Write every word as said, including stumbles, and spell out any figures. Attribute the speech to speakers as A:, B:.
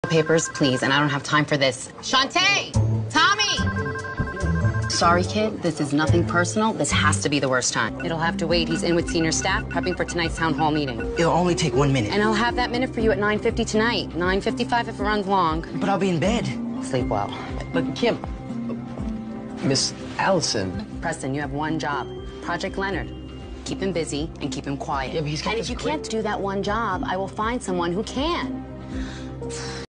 A: Papers, please, and I don't have time for this. Shantae! Tommy! Sorry, kid, this is nothing personal. This has to be the worst time. It'll have to wait. He's in with senior staff, prepping for tonight's town hall meeting.
B: It'll only take one minute.
A: And I'll have that minute for you at nine fifty tonight. nine fifty-five if it runs long.
B: But I'll be in bed.
A: Sleep well.
C: But Kim, Miss Allison.
A: Preston, you have one job. Project Leonard. Keep him busy and keep him quiet.
C: Yeah, but he's got
A: and
C: this
A: if you
C: great-
A: can't do that one job, I will find someone who can.